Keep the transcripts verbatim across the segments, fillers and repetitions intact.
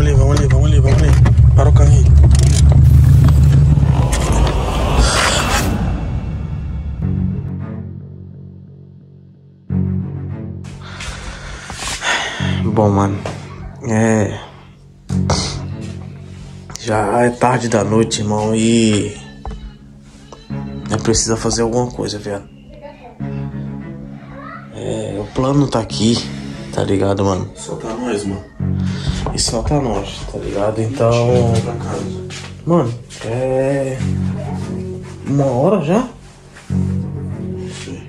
ali, vamos ali, vamos ali, vamos ali. Para o carrinho. Bom, mano, é... já é tarde da noite, irmão, e... é preciso fazer alguma coisa, viado. É, o plano tá aqui, tá ligado, mano? Só tá nós, mano. E só tá nós, tá ligado? Então... mano, é... uma hora já? Sim.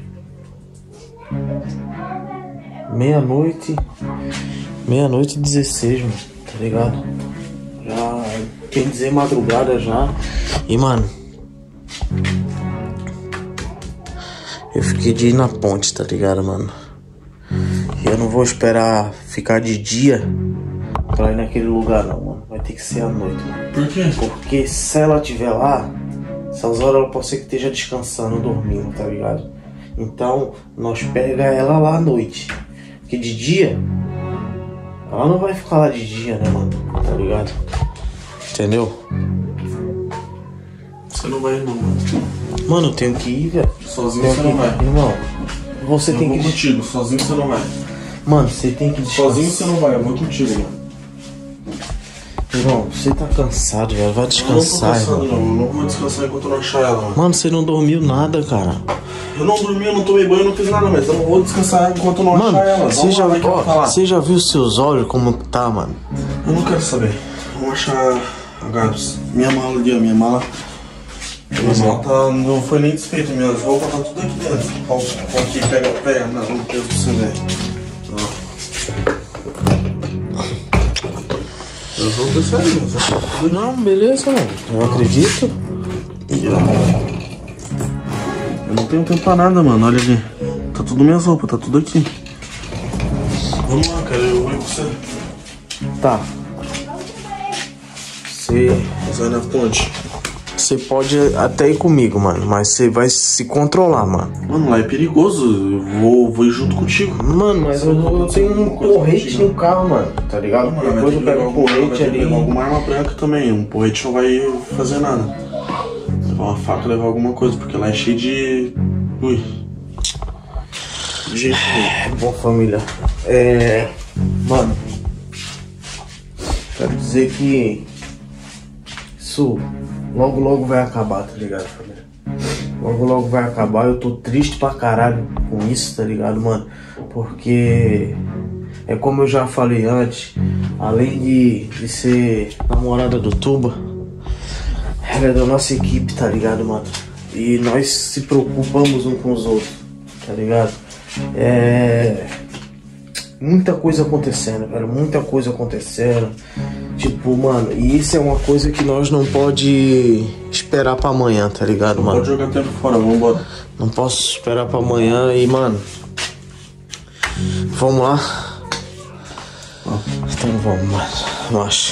Meia-noite... Meia-noite e dezesseis, mano, tá ligado? Já... quer dizer madrugada já. E, mano... eu fiquei de ir na ponte, tá ligado, mano? E eu não vou esperar ficar de dia pra ir naquele lugar, não, mano. Vai ter que ser à noite, mano. Por quê? Porque se ela estiver lá, essas horas ela pode ser que esteja descansando, dormindo, tá ligado? Então, nós pega ela lá à noite. Porque de dia, ela não vai ficar lá de dia, né, mano? Tá ligado? Entendeu? Você não vai não, mano. Mano, eu tenho que ir, velho. Sozinho Tenho você que... não vai. Irmão, você Eu tem vou que... contigo, sozinho você não vai. Mano, você tem que descansar. Sozinho você não vai, eu vou contigo, mano. Irmão, você tá cansado, velho. Vai Eu não tô descansar, cansado, irmão. não. Eu não vou descansar enquanto eu não achar ela, mano. Mano, você não dormiu nada, cara. Eu não dormi, eu não tomei banho, eu não fiz nada, mas eu não vou descansar enquanto eu não Mano, achar ela. você já, lá que eu vou falar. você já viu seus olhos como tá, mano? Eu não quero saber. Vamos achar a Gabs. Minha mala ali, ó. Minha mala. Minha mala tá. Não foi nem desfeita. Minhas roupas tá tudo aqui dentro. Ó, ó, aqui, pega, pega. Não, não pega pra você ver. Minhas roupas saíram. Não, beleza, mano. Eu acredito. Eu não tenho tempo pra nada, mano. Olha ali. Tá tudo minhas roupas, tá tudo aqui. Vamos lá, cara. Eu vou com você. Tá. Você. Você vai na ponte. Você pode até ir comigo, mano. Mas você vai se controlar, mano. Mano, lá é perigoso. Eu vou, vou ir junto contigo. Mano, mas eu, eu tenho um porrete no carro, mano. Tá ligado? Mano, Depois eu pego o porrete ali. Levar alguma arma branca também. Um porrete não vai fazer nada. Levar uma faca, levar alguma coisa, porque lá é cheio de... Ui. De jeito É bom, família. É... Mano, quero dizer que isso logo logo vai acabar, tá ligado, família? Logo logo vai acabar. Eu tô triste pra caralho com isso, tá ligado, mano? Porque é como eu já falei antes, além de, de ser namorada do Tuba, ela é da nossa equipe, tá ligado, mano? E nós se preocupamos uns com os outros, tá ligado? É... muita coisa acontecendo, velho. Muita coisa acontecendo. Tipo, mano, e isso é uma coisa que nós não pode esperar pra amanhã, tá ligado, mano? Pode jogar tempo fora, vambora. Não posso esperar pra amanhã e, mano, vamos lá. Então vamos, mano. Nossa.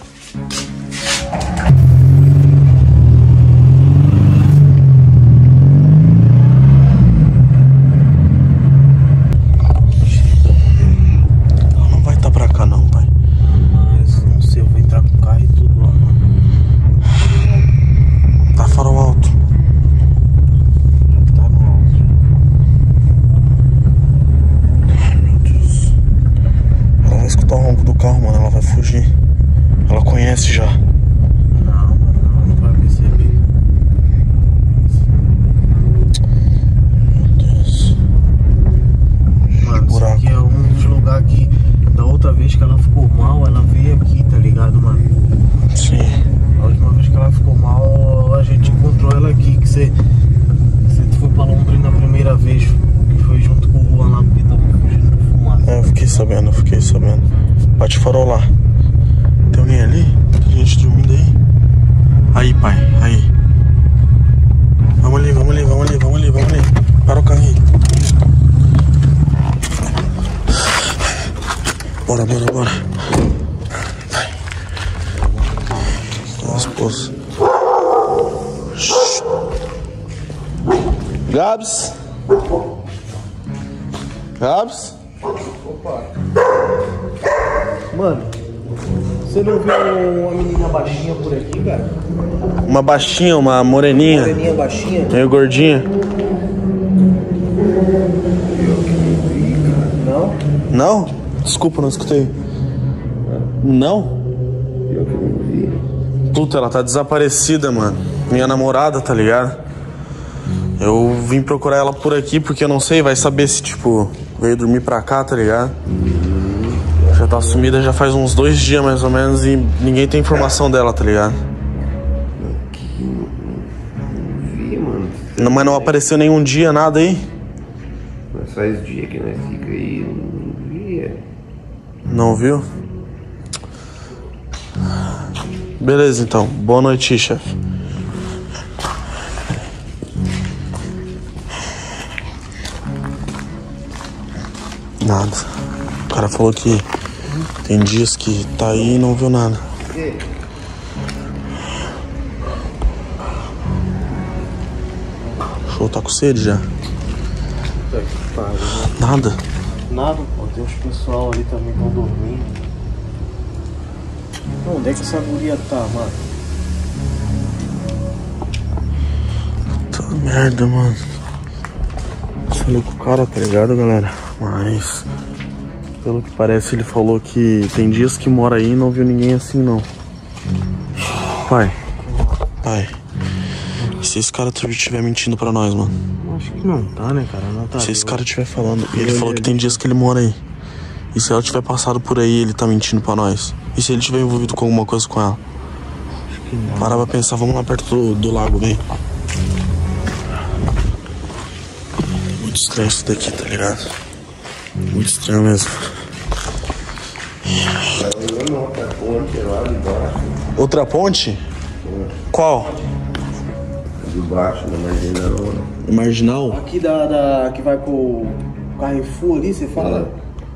Já. Não, mano, não vai perceber. Meu Deus. Mano, isso aqui é um dos lugares que da outra vez que ela ficou mal, ela veio aqui, tá ligado, mano? Sim. A última vez que ela ficou mal, a gente encontrou ela aqui, que você, você foi pra Londrina a primeira vez, que foi junto com o Juan lá, porque tava fugindo do fumaça. É, eu fiquei sabendo, eu fiquei sabendo. Bate farol lá. Tem alguém ali? Tem gente dormindo aí? Aí, pai, aí. Vamos ali, vamos ali, vamos ali, vamos ali, vamos ali. Para o carrinho. Bora, bora, bora. Vai. Nossa, esposa. Gabs? Gabs? Mano, Você não viu uma menina baixinha por aqui, cara? Uma baixinha, uma moreninha. Moreninha baixinha? Meio gordinha. Não? Não? Desculpa, não escutei. Não? Eu que não vi. Puta, ela tá desaparecida, mano. Minha namorada, tá ligado? Eu vim procurar ela por aqui porque eu não sei, vai saber se, tipo, veio dormir pra cá, tá ligado? Já tá sumida já faz uns dois dias mais ou menos e ninguém tem informação dela, tá ligado? Aqui, não, não vi, mano. Não, mas não apareceu nenhum dia, nada aí? Mas faz dia que nós fica aí, não vi. Não viu? Beleza, então. Boa noite, chefe. Nada. O cara falou que tem dias que tá aí e não viu nada. Show, tá com sede já? Nada. Nada, pô. Tem uns pessoal ali também que estão dormindo. Onde é que essa guria tá, mano? Puta merda, mano. Falei com o cara, tá ligado, galera? Mas pelo que parece ele falou que tem dias que mora aí e não viu ninguém assim, não. Pai. Pai. E se esse cara estiver mentindo pra nós, mano? Acho que não tá, né, cara? Não tá. Se esse cara estiver falando, e ele falou que tem dias que ele mora aí. E se ela tiver passado por aí, ele tá mentindo pra nós? E se ele tiver envolvido com alguma coisa com ela? Acho que não. Para pra pensar, vamos lá perto do, do lago, vem. Muito estranho isso daqui, tá ligado? Muito estranho mesmo. Outra ponte lá de baixo. Outra ponte? Qual? De baixo, na marginal. Marginal? Aqui da, da. que vai pro Carrefour ali, você fala?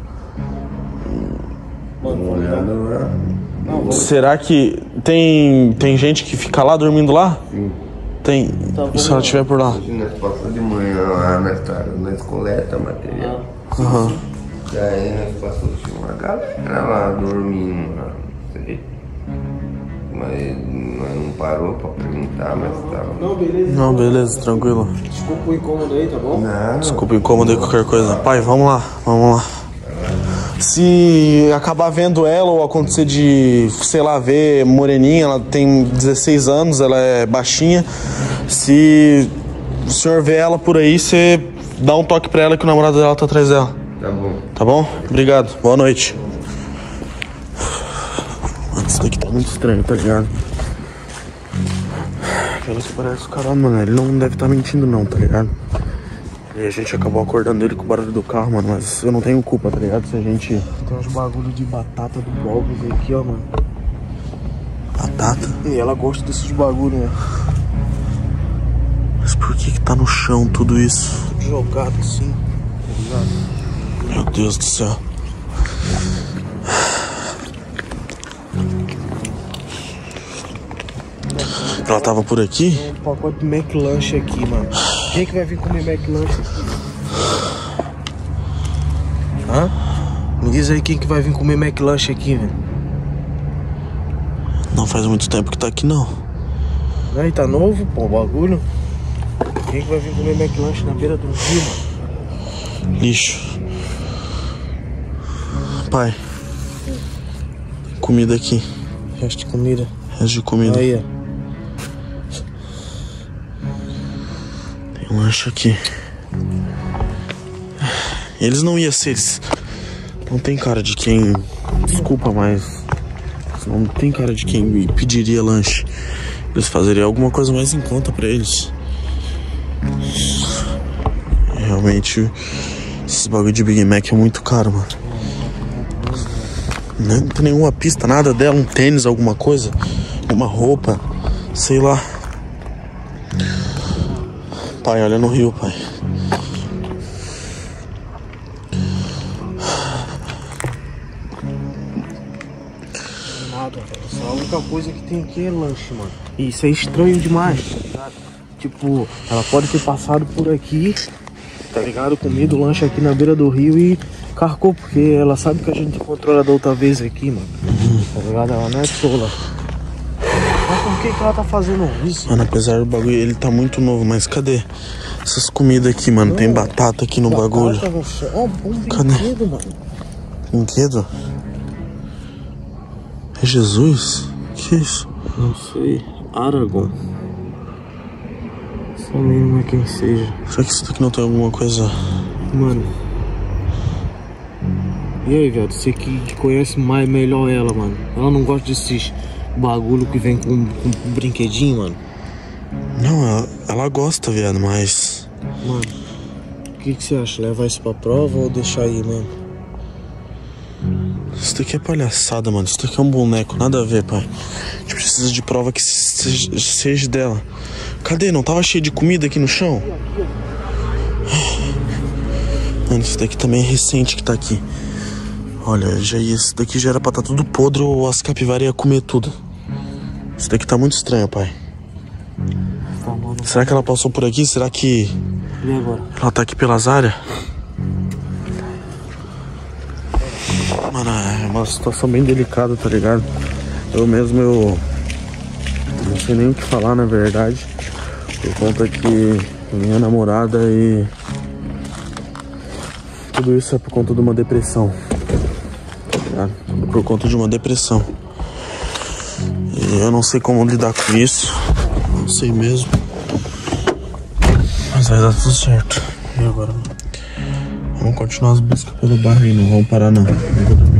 Mano, uma olhada lá. Não, vamos. Será que tem, tem gente que fica lá dormindo lá? Sim. Tem. Então, E se ela vamos estiver por lá? Hoje nós passamos de manhã lá, nós, tá, nós coleta material. Aham. Daí nós passamos, tinha uma galera lá dormindo lá, não sei. Mas nós não parou pra perguntar, mas tava. Não, beleza. Não, beleza, tranquilo. Desculpa o incômodo aí, tá bom? Não, Desculpa, incomodei qualquer coisa. Pai, vamos lá, vamos lá. Se acabar vendo ela ou acontecer de, sei lá, ver moreninha, ela tem dezesseis anos, ela é baixinha. Se o senhor vê ela por aí, você dá um toque pra ela que o namorado dela tá atrás dela. tá bom. Tá bom? Obrigado. Boa noite. Mano, isso daqui tá muito estranho, tá ligado? Pelo que parece o cara, mano, ele não deve estar mentindo não, tá ligado? E a gente acabou acordando ele com o barulho do carro, mano, mas eu não tenho culpa, tá ligado? Se a gente... Tem uns bagulho de batata do Bobos aqui, ó, mano. Batata? E ela gosta desses bagulho, né? Mas por que que tá no chão tudo isso? Tudo jogado assim, tá ligado? Meu Deus do céu. Ela tava por aqui? Tem um pacote de McLanche aqui, mano. Quem que vai vir comer McLanche aqui? Hã? Me diz aí quem que vai vir comer McLanche aqui, velho. Não faz muito tempo que tá aqui, não. Aí tá novo, pô, o bagulho. Quem que vai vir comer McLanche na beira do rio, mano? Lixo. Pai. Tem comida aqui. Resto de comida. Resto de comida. Aí, ó. Tem um lanche aqui. Eles não iam ser. Eles não tem cara de quem. Desculpa, mas. Não tem cara de quem pediria lanche. Eles fazeriam alguma coisa mais em conta pra eles. Realmente, esses bagulho de Big Mac é muito caro, mano. Não tem nenhuma pista, nada dela, um tênis, alguma coisa, uma roupa, sei lá. Pai, olha no rio, pai. Nada, velho. Só a única coisa que tem aqui é lanche, mano. E isso é estranho demais, tá ligado? Tipo, ela pode ter passado por aqui, tá ligado? Comido lanche aqui na beira do rio e carcou, porque ela sabe que a gente encontrou ela da outra vez aqui, mano. Uhum. tá ligado? Ela não é tola. Mas por que que ela tá fazendo isso? Mano, apesar do bagulho, ele tá muito novo, mas cadê essas comidas aqui, mano? Não, tem batata aqui no batata bagulho. No chão. Um cadê? Brinquedo, mano. Brinquedo? É Jesus? Que isso? Não sei. Aragorn. Só mesmo é quem seja. Será que isso daqui não tem alguma coisa? Mano. E aí, velho? Você que, que conhece mais melhor ela, mano. Ela não gosta desses bagulho que vem com, com um brinquedinho, mano. Não, ela, ela gosta, viado, mas... Mano, o que, que você acha? Levar isso pra prova ou deixar aí mesmo? Isso daqui é palhaçada, mano. Isso daqui é um boneco, nada a ver, pai. A gente precisa de prova que seja, seja dela. Cadê? Não tava cheio de comida aqui no chão? Mano, isso daqui também é recente que tá aqui. Olha, já, isso daqui já era pra estar tá tudo podre ou as capivaras iam comer tudo. Isso daqui tá muito estranho, pai. Tá, mano. Será que ela passou por aqui? Será que... E agora? Ela tá aqui pelas áreas? Mano, é uma situação bem delicada, tá ligado? Eu mesmo, eu... Não sei nem o que falar, na verdade. Por conta que minha namorada e... Tudo isso é por conta de uma depressão. Por conta de uma depressão. E eu não sei como lidar com isso. Não sei mesmo. Mas vai dar tudo certo. E agora? Vamos continuar as buscas pelo bairro e não vamos parar não.